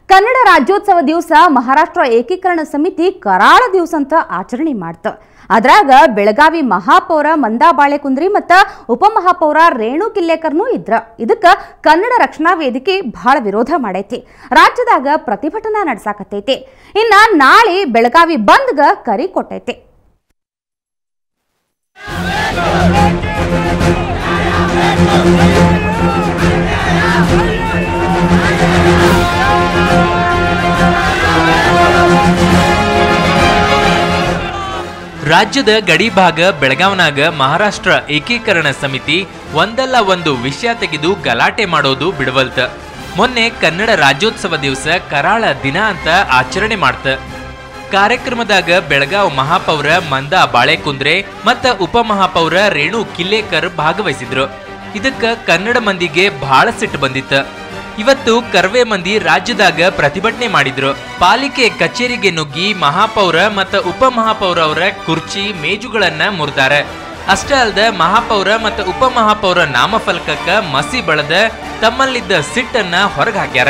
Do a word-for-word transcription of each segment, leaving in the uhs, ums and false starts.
ಕನ್ನಡ ರಾಜ್ಯೋತ್ಸವ ದಿವಸ ಮಹಾರಾಷ್ಟ್ರ ಏಕೀಕರಣ ಸಮಿತಿ ಕರಾಳ ದಿವಸ ಅಂತ ಆಚರಣೆ ಮಾಡ್ತ. ಅದ್ರಾಗ ಬೆಳಗಾವಿ ಮಹಾಪೌರ ಮಂದಾ ಬಾಳೆಕುಂದ್ರಿ ಮತ್ತ ಉಪಮಹಾಪೌರ ರೇಣು ಕಿಲ್ಲೇಕರ್ನೂ ಇದ್ರ. ಇದಕ್ಕ ಕನ್ನಡ ರಕ್ಷಣಾ ವೇದಿಕೆ ಬಹಳ ವಿರೋಧ ಮಾಡೈತಿ. ರಾಜ್ಯದಾಗ ಪ್ರತಿಭಟನಾ ನಡೆಸಾಕತ್ತೈತಿ. ಇನ್ನ ನಾಳೆ ಬೆಳಗಾವಿ ಬಂದ್ಗ ಕರಿ ಕೊಟ್ಟೈತಿ. ರಾಜ್ಯದ ಗಡಿ ಭಾಗ ಬೆಳಗಾವನಾಗ ಮಹಾರಾಷ್ಟ್ರ ಏಕೀಕರಣ ಸಮಿತಿ ಒಂದಲ್ಲ ಒಂದು ವಿಷಯ ತೆಗೆದು ಗಲಾಟೆ ಮಾಡೋದು ಬಿಡವಲ್ತ. ಮೊನ್ನೆ ಕನ್ನಡ ರಾಜ್ಯೋತ್ಸವ ದಿವಸ ಕರಾಳ ದಿನ ಅಂತ ಆಚರಣೆ ಮಾಡ್ತ. ಕಾರ್ಯಕ್ರಮದಾಗ ಬೆಳಗಾವ್ ಮಹಾಪೌರ ಮಂದಾ ಬಾಳೆಕುಂದ್ರೆ ಮತ್ತ ಉಪಮಹಾಪೌರ ರೇಣು ಕಿಲ್ಲೇಕರ್ ಭಾಗವಹಿಸಿದ್ರು. ಇದಕ್ಕ ಕನ್ನಡ ಮಂದಿಗೆ ಬಹಳ ಸಿಟ್ಟು ಬಂದಿತ್ತ. ಇವತ್ತು ಕರ್ವೆ ಮಂದಿ ರಾಜ್ಯದಾಗ ಪ್ರತಿಭಟನೆ ಮಾಡಿದ್ರು. ಪಾಲಿಕೆ ಕಚೇರಿಗೆ ನುಗ್ಗಿ ಮಹಾಪೌರ ಮತ್ತು ಉಪಮಹಾಪೌರ ಅವರ ಕುರ್ಚಿ ಮೇಜುಗಳನ್ನ ಮುರಿದಾರೆ. ಅಷ್ಟೇ ಅಲ್ದ ಮಹಾಪೌರ ಮತ್ತು ಉಪಮಹಾಪೌರ ನಾಮಫಲಕಕ್ಕ ಮಸಿ ಬಳದ ತಮ್ಮಲ್ಲಿದ್ದ ಸಿಟ್ಟನ್ನ ಹೊರಗೆ ಹಾಕ್ಯಾರ.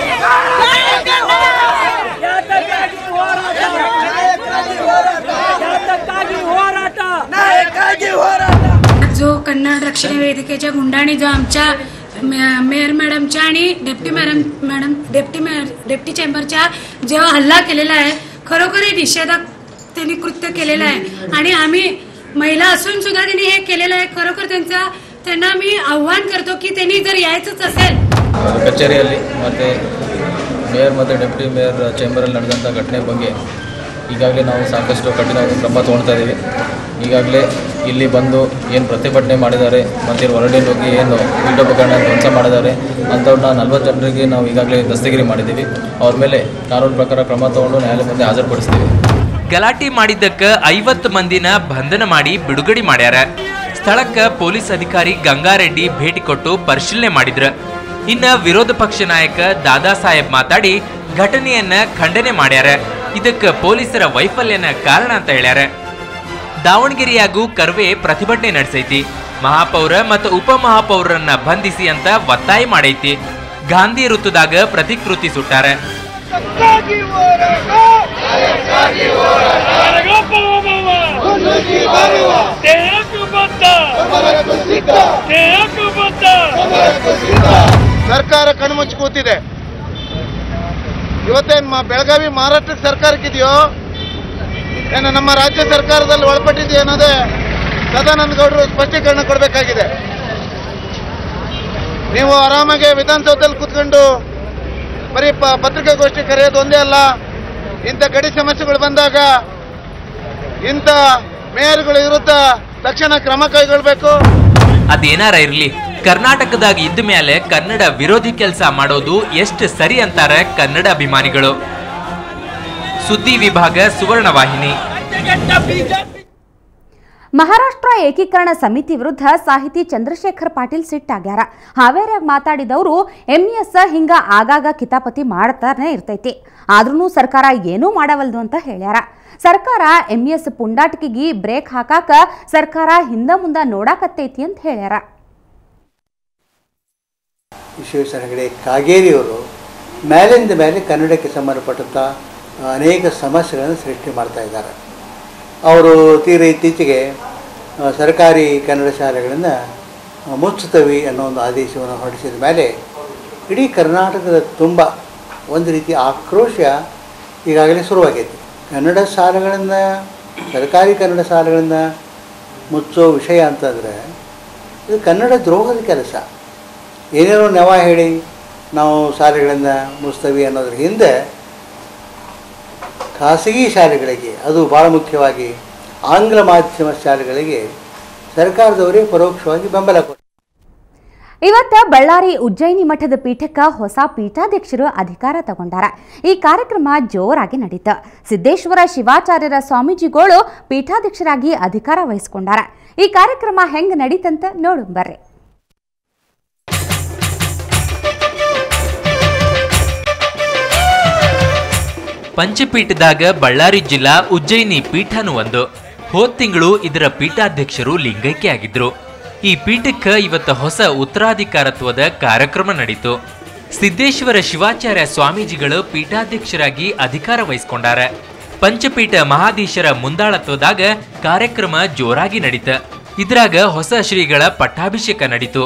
जो कन्नड रक्षण वेदिकेच्या गुंडाने जो आमच्या मेयर मॅडमच्या आणि deputy madam madam deputy deputy चेंबरच्या जेव्हा हल्ला केलेला आहे, खरोखर हे निषेधक त्यांनी कृत्य केलेलं आहे आणि आम्ही महिला असून सुद्धा त्यांनी हे केलेलं आहे. खरोखर त्यांचा त्यांना मी आव्हान करतो की त्यांनी जर यायचंच असेल ಕಚೇರಿಯಲ್ಲಿ ಮತ್ತು ಮೇಯರ್ ಮತ್ತು ಡೆಪ್ಟಿ ಮೇಯರ್ ಚೇಂಬರಲ್ಲಿ ನಡೆದಂಥ ಘಟನೆ ಬಗ್ಗೆ ಈಗಾಗಲೇ ನಾವು ಸಾಕಷ್ಟು ಕಠಿಣ ಕ್ರಮ ತೊಗೊಳ್ತಾ ಇದ್ದೀವಿ. ಈಗಾಗಲೇ ಇಲ್ಲಿ ಬಂದು ಏನು ಪ್ರತಿಭಟನೆ ಮಾಡಿದ್ದಾರೆ ಮತ್ತು ಹೊರಗಡೆ ಹೋಗಿ ಏನು ಪೀಠೋಪಕರಣ ಧ್ವಂಸ ಮಾಡಿದ್ದಾರೆ ಅಂಥವ್ರನ್ನ ನಲ್ವತ್ತು ಜನರಿಗೆ ನಾವು ಈಗಾಗಲೇ ದಸ್ತಗಿರಿ ಮಾಡಿದ್ದೀವಿ. ಅವ್ರ ಮೇಲೆ ಕಾನೂನು ಪ್ರಕಾರ ಕ್ರಮ ತಗೊಂಡು ನ್ಯಾಯಾಲಯ ಮುಂದೆ ಹಾಜರುಪಡಿಸ್ತೀವಿ. ಗಲಾಟೆ ಮಾಡಿದ್ದಕ್ಕ ಐವತ್ತು ಮಂದಿನ ಬಂಧನ ಮಾಡಿ ಬಿಡುಗಡೆ ಮಾಡ್ಯಾರ. ಸ್ಥಳಕ್ಕ ಪೊಲೀಸ್ ಅಧಿಕಾರಿ ಗಂಗಾರೆಡ್ಡಿ ಭೇಟಿ ಕೊಟ್ಟು ಪರಿಶೀಲನೆ ಮಾಡಿದ್ರ. ಇನ್ನ ವಿರೋಧ ಪಕ್ಷ ನಾಯಕ ದಾದಾ ಸಾಹೇಬ್ ಮಾತಾಡಿ ಘಟನೆಯನ್ನ ಖಂಡನೆ ಮಾಡ್ಯಾರ. ಇದಕ್ಕೆ ಪೊಲೀಸರ ವೈಫಲ್ಯನ ಕಾರಣ ಅಂತ ಹೇಳ್ಯಾರ. ದಾವಣಗೆರೆಯಾಗೂ ಕರ್ವೆ ಪ್ರತಿಭಟನೆ ನಡೆಸೈತಿ. ಮಹಾಪೌರ ಮತ್ತು ಉಪಮಹಾಪೌರರನ್ನ ಬಂಧಿಸಿ ಅಂತ ಒತ್ತಾಯ ಮಾಡೈತಿ. ಗಾಂಧಿ ವೃತ್ತದಾಗ ಪ್ರತಿಕೃತಿ ಸುಟ್ಟಾರ. ಸರ್ಕಾರ ಕಣ್ಮುಚ್ಚಿ ಕೂತಿದೆ. ಇವತ್ತೇನ್ ಬೆಳಗಾವಿ ಮಹಾರಾಷ್ಟ್ರ ಸರ್ಕಾರಕ್ಕಿದೆಯೋ ಏನು ನಮ್ಮ ರಾಜ್ಯ ಸರ್ಕಾರದಲ್ಲಿ ಒಳಪಟ್ಟಿದೆಯೋ ಅನ್ನೋದೇ ಸದಾನಂದ ಗೌಡರು ಸ್ಪಷ್ಟೀಕರಣ ಕೊಡಬೇಕಾಗಿದೆ. ನೀವು ಆರಾಮಾಗಿ ವಿಧಾನಸೌಧದಲ್ಲಿ ಕೂತ್ಕೊಂಡು ಬರೀ ಪತ್ರಿಕಾಗೋಷ್ಠಿ ಕರೆಯೋದು ಒಂದೇ ಅಲ್ಲ, ಇಂಥ ಗಡಿ ಸಮಸ್ಯೆಗಳು ಬಂದಾಗ ಇಂಥ ಮೇಯರ್ಗಳ ವಿರುದ್ಧ ತಕ್ಷಣ ಕ್ರಮ ಕೈಗೊಳ್ಳಬೇಕು. ಅದೇನಾರ ಇರ್ಲಿ, ಕರ್ನಾಟಕದಾಗ ಇದ್ದ ಮೇಲೆ ಕನ್ನಡ ವಿರೋಧಿ ಕೆಲಸ ಮಾಡೋದು ಎಷ್ಟು ಸರಿ ಅಂತಾರ ಕನ್ನಡ ಅಭಿಮಾನಿಗಳು. ಸುದ್ದಿ ವಿಭಾಗ ಸುವರ್ಣ ವಾಹಿನಿ. ಮಹಾರಾಷ್ಟ್ರ ಏಕೀಕರಣ ಸಮಿತಿ ವಿರುದ್ಧ ಸಾಹಿತಿ ಚಂದ್ರಶೇಖರ್ ಪಾಟೀಲ್ ಸಿಟ್ಟಾಗ್ಯಾರ. ಹಾವೇರಿಯಾಗ ಮಾತಾಡಿದವರು ಎಂಇಎಸ್ ಹಿಂಗ ಆಗಾಗ ಕಿತಾಪತಿ ಮಾಡ್ತಾನೆ ಇರ್ತೈತಿ, ಆದ್ರೂ ಸರ್ಕಾರ ಏನೂ ಮಾಡವಲ್ದು ಅಂತ ಹೇಳ್ಯಾರ. ಸರ್ಕಾರ ಎಂಇಎಸ್ ಪುಂಡಾಟಿಕೆಗೆ ಬ್ರೇಕ್ ಹಾಕಾಕ ಸರ್ಕಾರ ಹಿಂದ ಮುಂದ ನೋಡಾಕತ್ತೈತಿ ಅಂತ ಹೇಳ್ಯಾರ. ವಿಶ್ವೇಶ್ವರ ಹೆಗಡೆ ಕಾಗೇರಿಯವರು ಮೇಲಿಂದ ಮೇಲೆ ಕನ್ನಡಕ್ಕೆ ಸಂಬಂಧಪಟ್ಟಂಥ ಅನೇಕ ಸಮಸ್ಯೆಗಳನ್ನು ಸೃಷ್ಟಿ ಮಾಡ್ತಾ ಇದ್ದಾರೆ. ಅವರು ತೀರ ಇತ್ತೀಚೆಗೆ ಸರ್ಕಾರಿ ಕನ್ನಡ ಶಾಲೆಗಳನ್ನು ಮುಚ್ಚುತ್ತವೆ ಅನ್ನೋ ಒಂದು ಆದೇಶವನ್ನು ಹೊರಡಿಸಿದ ಮೇಲೆ ಇಡೀ ಕರ್ನಾಟಕದ ತುಂಬ ಒಂದು ರೀತಿ ಆಕ್ರೋಶ ಈಗಾಗಲೇ ಶುರುವಾಗೈತಿ. ಕನ್ನಡ ಶಾಲೆಗಳನ್ನು ಸರ್ಕಾರಿ ಕನ್ನಡ ಶಾಲೆಗಳನ್ನು ಮುಚ್ಚೋ ವಿಷಯ ಅಂತಂದರೆ ಇದು ಕನ್ನಡ ದ್ರೋಹದ ಕೆಲಸ. ಏನೇನೋ ನೆವ ಹೇಳಿ ನಾವು ಶಾಲೆಗಳನ್ನು ಮುಚ್ತೇವೆ ಅನ್ನೋದ್ರ ಹಿಂದೆ ಖಾಸಗಿ ಶಾಲೆಗಳಿಗೆ, ಅದು ಭಾಳ ಮುಖ್ಯವಾಗಿ ಆಂಗ್ಲ ಮಾಧ್ಯಮ ಶಾಲೆಗಳಿಗೆ ಸರ್ಕಾರದವರೇ ಪರೋಕ್ಷವಾಗಿ ಬೆಂಬಲ ಕೊಟ್ಟರು. ಇವತ್ತ ಬಳ್ಳಾರಿ ಉಜ್ಜಯಿನಿ ಮಠದ ಪೀಠಕ್ಕ ಹೊಸ ಪೀಠಾಧ್ಯಕ್ಷರು ಅಧಿಕಾರ ತಗೊಂಡಾರ. ಈ ಕಾರ್ಯಕ್ರಮ ಜೋರಾಗಿ ನಡೀತ. ಸಿದ್ದೇಶ್ವರ ಶಿವಾಚಾರ್ಯರ ಸ್ವಾಮೀಜಿಗಳು ಪೀಠಾಧ್ಯಕ್ಷರಾಗಿ ಅಧಿಕಾರ ವಹಿಸಿಕೊಂಡಾರ. ಈ ಕಾರ್ಯಕ್ರಮ ಹೆಂಗ್ ನಡೀತಂತ ನೋಡು ಬರ್ರಿ. ಪಂಚಪೀಠದಾಗ ಬಳ್ಳಾರಿ ಜಿಲ್ಲಾ ಉಜ್ಜಯಿನಿ ಪೀಠನೂ ಒಂದು. ಹೋದ ತಿಂಗಳು ಇದರ ಪೀಠಾಧ್ಯಕ್ಷರು ಲಿಂಗೈಕ್ಯ ಆಗಿದ್ರು. ಈ ಪೀಠಕ್ಕೆ ಇವತ್ತು ಹೊಸ ಉತ್ತರಾಧಿಕಾರತ್ವದ ಕಾರ್ಯಕ್ರಮ ನಡೀತು. ಸಿದ್ದೇಶ್ವರ ಶಿವಾಚಾರ್ಯ ಸ್ವಾಮೀಜಿಗಳು ಪೀಠಾಧ್ಯಕ್ಷರಾಗಿ ಅಧಿಕಾರ ವಹಿಸಿಕೊಂಡಾರ. ಪಂಚಪೀಠ ಮಹಾಧೀಶರ ಮುಂದಾಳತ್ವದಾಗ ಕಾರ್ಯಕ್ರಮ ಜೋರಾಗಿ ನಡೀತ. ಇದ್ರಾಗ ಹೊಸ ಶ್ರೀಗಳ ಪಟ್ಟಾಭಿಷೇಕ ನಡೀತು.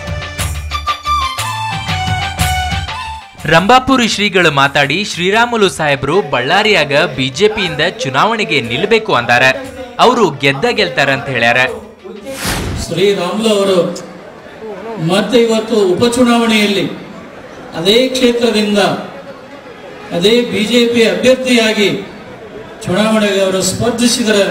ರಂಭಾಪುರಿ ಶ್ರೀಗಳು ಮಾತಾಡಿ ಶ್ರೀರಾಮುಲು ಸಾಹೇಬ್ರು ಬಳ್ಳಾರಿಯಾಗ ಬಿಜೆಪಿಯಿಂದ ಚುನಾವಣೆಗೆ ನಿಲ್ಲಬೇಕು ಅಂದಾರ. ಅವರು ಗೆದ್ದ ಗೆಲ್ತಾರಂತ ಹೇಳ್ಯಾರ. ಶ್ರೀರಾಮುಲು ಅವರು ಮತ್ತೆ ಇವತ್ತು ಉಪಚುನಾವಣೆಯಲ್ಲಿ ಅದೇ ಕ್ಷೇತ್ರದಿಂದ ಅದೇ ಬಿಜೆಪಿ ಅಭ್ಯರ್ಥಿಯಾಗಿ ಚುನಾವಣೆಗೆ ಅವರು ಸ್ಪರ್ಧಿಸಿದರೆ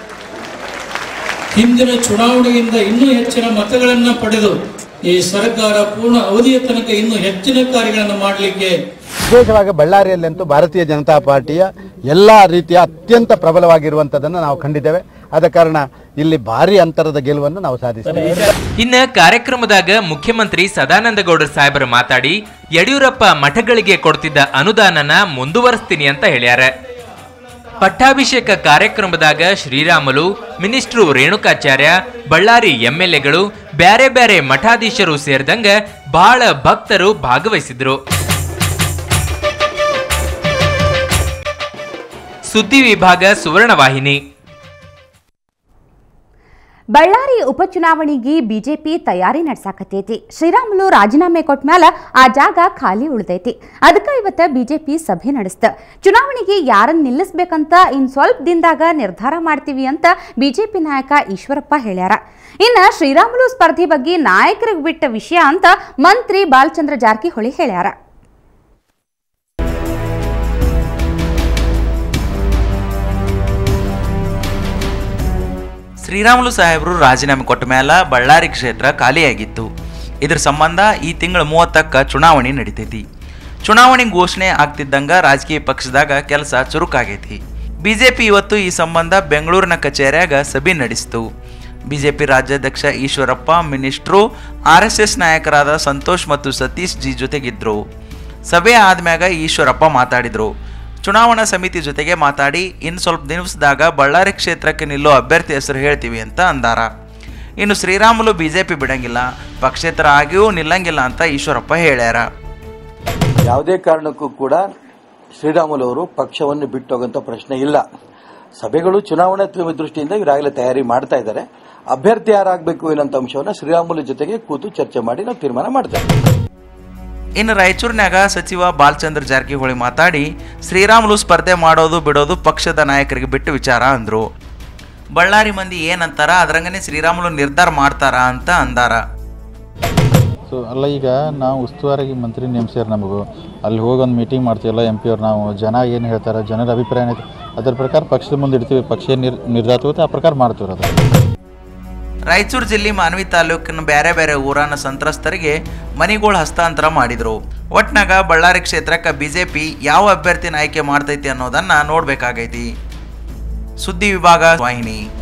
ಹಿಂದಿನ ಚುನಾವಣೆಯಿಂದ ಇನ್ನೂ ಹೆಚ್ಚಿನ ಮತಗಳನ್ನು ಪಡೆದು ಈ ಸರ್ಕಾರ ಪೂರ್ಣ ಅವಧಿಯ ತನಕ ಇನ್ನೂ ಹೆಚ್ಚಿನ ಕಾರ್ಯಗಳನ್ನು ಮಾಡಲಿಕ್ಕೆ ವಿಶೇಷವಾಗಿ ಬಳ್ಳಾರಿಯಲ್ಲಂತೂ ಭಾರತೀಯ ಜನತಾ ಪಾರ್ಟಿಯ ಎಲ್ಲ ರೀತಿಯ ಅತ್ಯಂತ ಪ್ರಬಲವಾಗಿರುವಂಥದ್ದನ್ನು ನಾವು ಕಂಡಿದ್ದೇವೆ. ಆದ ಕಾರಣ ಇಲ್ಲಿ ಭಾರಿ ಅಂತರದ ಗೆಲುವನ್ನು ನಾವು ಸಾಧಿಸಿದ್ದೇವೆ. ಇನ್ನು ಕಾರ್ಯಕ್ರಮದಾಗ ಮುಖ್ಯಮಂತ್ರಿ ಸದಾನಂದ ಗೌಡ ಸಾಹೇಬರು ಮಾತಾಡಿ ಯಡಿಯೂರಪ್ಪ ಮಠಗಳಿಗೆ ಕೊಡ್ತಿದ್ದ ಅನುದಾನನ ಮುಂದುವರಿಸ್ತೀನಿ ಅಂತ ಹೇಳ್ಯಾರ. ಪಟ್ಟಾಭಿಷೇಕ ಕಾರ್ಯಕ್ರಮದಾಗ ಶ್ರೀರಾಮುಲು, ಮಿನಿಸ್ಟ್ರು ರೇಣುಕಾಚಾರ್ಯ, ಬಳ್ಳಾರಿ ಎಂಎಲ್ಎಗಳು, ಬ್ಯಾರೆ ಬ್ಯಾರೆ ಮಠಾಧೀಶರು ಸೇರಿದಂಗ ಬಹಳ ಭಕ್ತರು ಭಾಗವಹಿಸಿದ್ರು. ಸುದ್ದಿ ವಿಭಾಗ ಸುವರ್ಣವಾಹಿನಿ. ಬಳ್ಳಾರಿ ಉಪಚುನಾವಣೆಗೆ ಬಿಜೆಪಿ ತಯಾರಿ ನಡೆಸಾಕತೈತಿ. ಶ್ರೀರಾಮುಲು ರಾಜೀನಾಮೆ ಕೊಟ್ಟ ಮ್ಯಾಲ ಆ ಜಾಗ ಖಾಲಿ ಉಳಿದೈತಿ. ಅದಕ್ಕೆ ಇವತ್ತು ಬಿಜೆಪಿ ಸಭೆ ನಡೆಸ್ತ. ಚುನಾವಣೆಗೆ ಯಾರನ್ನ ನಿಲ್ಲಿಸಬೇಕಂತ ಇನ್ ಸ್ವಲ್ಪ ದಿನದಾಗ ನಿರ್ಧಾರ ಮಾಡ್ತೀವಿ ಅಂತ ಬಿಜೆಪಿ ನಾಯಕ ಈಶ್ವರಪ್ಪ ಹೇಳ್ಯಾರ. ಇನ್ನು ಶ್ರೀರಾಮುಲು ಸ್ಪರ್ಧೆ ಬಗ್ಗೆ ನಾಯಕರಿಗೆ ಬಿಟ್ಟ ವಿಷಯ ಅಂತ ಮಂತ್ರಿ ಬಾಲಚಂದ್ರ ಜಾರಕಿಹೊಳಿ ಹೇಳ್ಯಾರ. ಶ್ರೀರಾಮುಲು ಸಾಹೇಬರು ರಾಜೀನಾಮೆ ಕೊಟ್ಟ ಮೇಲೆ ಬಳ್ಳಾರಿ ಕ್ಷೇತ್ರ ಖಾಲಿಯಾಗಿತ್ತು. ಇದರ ಸಂಬಂಧ ಈ ತಿಂಗಳ ಮೂವತ್ತಕ್ಕ ಚುನಾವಣೆ ನಡೀತೈತಿ. ಚುನಾವಣೆ ಘೋಷಣೆ ಆಗ್ತಿದ್ದಂಗ ರಾಜಕೀಯ ಪಕ್ಷದಾಗ ಕೆಲಸ ಚುರುಕಾಗೈತಿ. ಬಿಜೆಪಿ ಇವತ್ತು ಈ ಸಂಬಂಧ ಬೆಂಗಳೂರಿನ ಕಚೇರಿಯಾಗ ಸಭೆ ನಡೆಸಿತು. ಬಿಜೆಪಿ ರಾಜ್ಯಾಧ್ಯಕ್ಷ Eshwarappa, minister, R S S ನಾಯಕರಾದ ಸಂತೋಷ್ ಮತ್ತು ಸತೀಶ್ ಜಿ ಜೊತೆಗಿದ್ರು. ಸಭೆ ಆದ್ಮ್ಯಾಗ ಈಶ್ವರಪ್ಪ ಮಾತಾಡಿದ್ರು. ಚುನಾವಣಾ ಸಮಿತಿ ಜೊತೆಗೆ ಮಾತಾಡಿ ಇನ್ನು ಸ್ವಲ್ಪ ದಿವಸದಾಗ ಬಳ್ಳಾರಿ ಕ್ಷೇತ್ರಕ್ಕೆ ನಿಲ್ಲೋ ಅಭ್ಯರ್ಥಿ ಹೆಸರು ಹೇಳ್ತೀವಿ ಅಂತ ಅಂದಾರ. ಇನ್ನು ಶ್ರೀರಾಮುಲು ಬಿಜೆಪಿ ಬಿಡಂಗಿಲ್ಲ, ಪಕ್ಷೇತರ ಆಗಿಯೂ ನಿಲ್ಲಂಗಿಲ್ಲ ಅಂತ ಈಶ್ವರಪ್ಪ ಹೇಳ್ಯಾರ. ಯಾವುದೇ ಕಾರಣಕ್ಕೂ ಕೂಡ ಶ್ರೀರಾಮುಲು ಅವರು ಪಕ್ಷವನ್ನು ಬಿಟ್ಟು ಹೋಗುವಂತ ಪ್ರಶ್ನೆ ಇಲ್ಲ. ಸಭೆಗಳು ಚುನಾವಣಾ ದೃಷ್ಟಿಯಿಂದ ಇವರಾಗಲೇ ತಯಾರಿ ಮಾಡ್ತಾ ಇದ್ದಾರೆ. ಅಭ್ಯರ್ಥಿ ಯಾರಾಗಬೇಕು ಏನಂತ ಅಂಶವನ್ನ ಶ್ರೀರಾಮುಲು ಜೊತೆಗೆ ಕೂತು ಚರ್ಚೆ ಮಾಡಿ ನಾವು ತೀರ್ಮಾನ ಮಾಡ್ತೇವೆ. ಇನ್ನು ರಾಯಚೂರಿನಾಗ ಸಚಿವ ಬಾಲಚಂದ್ರ ಜಾರಕಿಹೊಳಿ ಮಾತಾಡಿ ಶ್ರೀರಾಮುಲು ಸ್ಪರ್ಧೆ ಮಾಡೋದು ಬಿಡೋದು ಪಕ್ಷದ ನಾಯಕರಿಗೆ ಬಿಟ್ಟು ವಿಚಾರ ಅಂದ್ರು. ಬಳ್ಳಾರಿ ಮಂದಿ ಏನಂತಾರ ಅದರಂಗನೆ ಶ್ರೀರಾಮುಲು ನಿರ್ಧಾರ ಮಾಡ್ತಾರ ಅಂತ ಅಂದಾರ. ಸೊ ಅಲ್ಲ, ಈಗ ನಾವು ಉಸ್ತುವಾರಿ ಮಂತ್ರಿ ನೇಮಿಸ್ಯಾರ. ನಮಗೂ ಅಲ್ಲಿ ಹೋಗಿ ಒಂದು ಮೀಟಿಂಗ್ ಮಾಡ್ತೀವಲ್ಲ ಎಂ ಪಿ ಅವ್ರು, ನಾವು ಜನ ಏನು ಹೇಳ್ತಾರೆ, ಜನರ ಅಭಿಪ್ರಾಯ ಏನೈತೆ ಅದರ ಪ್ರಕಾರ ಪಕ್ಷದ ಮುಂದೆ ಇಡ್ತೀವಿ. ಪಕ್ಷ ನಿರ್ ನಿರ್ಧಾರ ತಗೋತೆ ಆ ಪ್ರಕಾರ ಮಾಡ್ತೀವಿ. ಅದು ರಾಯಚೂರು ಜಿಲ್ಲೆ ಮಾನ್ವಿ ತಾಲೂಕಿನ ಬೇರೆ ಬೇರೆ ಊರನ ಸಂತ್ರಸ್ತರಿಗೆ ಮನೆಗಳು ಹಸ್ತಾಂತರ ಮಾಡಿದ್ರು. ಒಟ್ನಾಗ ಬಳ್ಳಾರಿ ಕ್ಷೇತ್ರಕ್ಕೆ ಬಿಜೆಪಿ ಯಾವ ಅಭ್ಯರ್ಥಿನ ಆಯ್ಕೆ ಮಾಡ್ತೈತಿ ಅನ್ನೋದನ್ನ ನೋಡ್ಬೇಕಾಗೈತಿ. ಸುದ್ದಿ ವಿಭಾಗ ವಾಹಿನಿ.